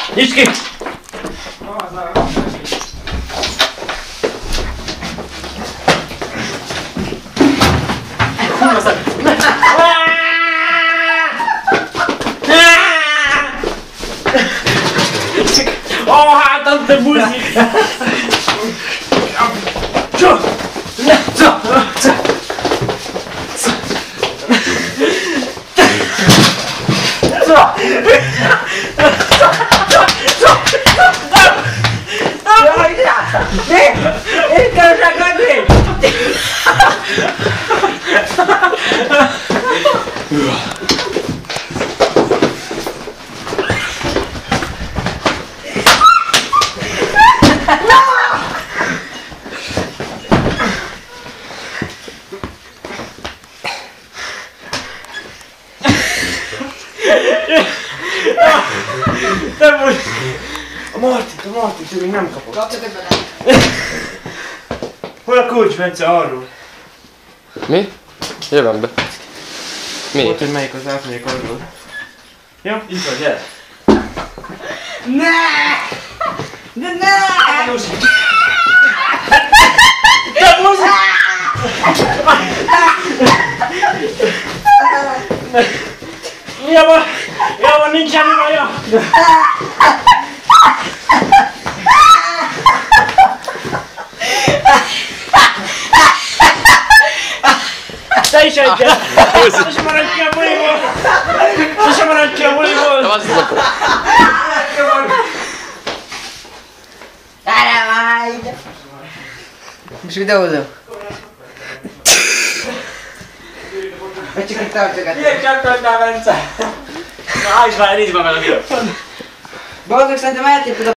Nyisd ki! Ó, hátam, te buzi! Én kell segíteni! Te buzi! A Martit, ő még nem kapott. Kapcsoltok be! Hol a kulcs, Bence, arról? Mi? Jövem be. Mi? Volt, hogy melyik az átmegyek arról. Jó? Itt vagy, gyere! Ne! De ne! Buzi! Te buzi! Jó van, nincs semmi baja! Te is egyet! Sose maradj ki a buliból! Sose maradj ki a buliból! Gyere már ide! Most videózom. Vagy csak itt tartogat. Milyen csatoltál, Bence? Na, állj már, nézd be velem! Boldog, szerintem eltéped a